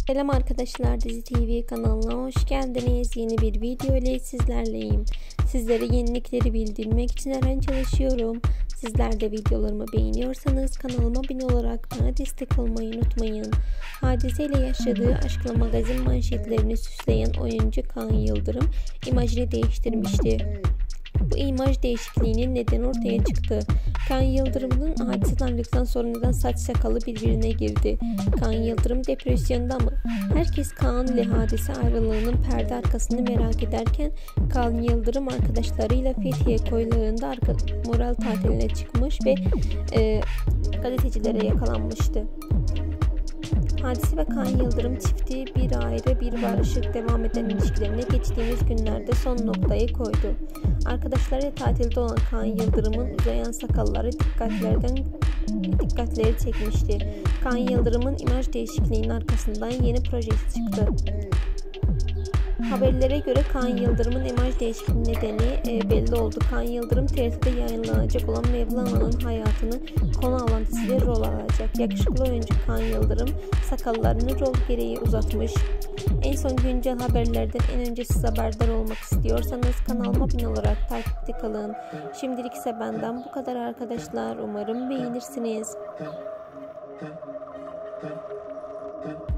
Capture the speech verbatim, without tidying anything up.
Selam arkadaşlar, Dizi T V kanalına hoş geldiniz. Yeni bir video ile sizlerleyim. Sizlere yenilikleri bildirmek için her an çalışıyorum. Sizler de videolarımı beğeniyorsanız kanalıma abone olarak bana destek olmayı unutmayın. Hadise ile yaşadığı aşkla magazin manşetlerini süsleyen oyuncu Kaan Yıldırım imajını değiştirmişti. Bu imaj değişikliğinin nedeni ortaya çıktı. Kaan Yıldırım'ın hadiseden ayrılıktan sonra neden saç sakalı birbirine girdi? Kaan Yıldırım depresyonda mı? Herkes Kaan ile Hadise ayrılığının perde arkasını merak ederken Kaan Yıldırım arkadaşlarıyla Fethiye koylarında arka, moral tatiline çıkmış ve e, gazetecilere yakalanmıştı. Hadise ve Kaan Yıldırım çifti bir ayrı bir barışık devam eden ilişkilerine geçtiğimiz günlerde son noktayı koydu. Arkadaşlarıyla tatilde olan Kaan Yıldırım'ın uzayan sakalları dikkatlerden dikkatleri çekmişti. Kaan Yıldırım'ın imaj değişikliğinin arkasından yeni projesi çıktı. Haberlere göre Kaan Yıldırım'ın imaj değişikliği nedeni e, belli oldu. Kaan Yıldırım T R T'de yayınlanacak olan Mevlana'nın hayatını konu alan dizide rol alacak. Yakışıklı oyuncu Kaan Yıldırım sakallarını rol gereği uzatmış. En son güncel haberlerden en önce siz haberdar olmak istiyorsanız kanalıma abone olarak takipte kalın. Şimdilik ise benden bu kadar arkadaşlar. Umarım beğenirsiniz.